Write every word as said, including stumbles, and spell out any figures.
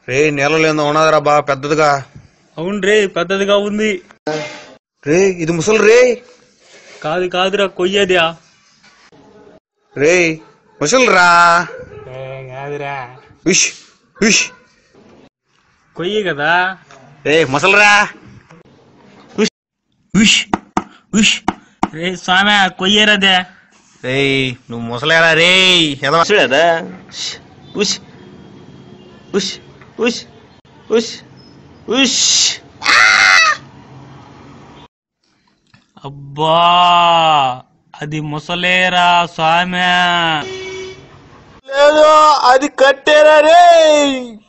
రే నేలలో ఉన్నదిరా బా పెద్దదిగా. అవును రే పెద్దదిగా ఉంది. రే ఇది ముసలి రే. కాదు కాదురా కొయ్యదా. రే ముసలిరా. కాదురా ఉష్ ఉష్ కొయ్యి కదా. రే ముసలిరా. ఉష్ ఉష్ ఉష్ రే స్వామి కొయ్యరాదే. రే నువ్వు ముసలేరా రే ఎదవా. ఉష్ ఉష్ ఉష్ ఉష్ ఉష్. అబ్బా అది ముసలేరా స్వామి. లేదు అది కట్టేరా రే.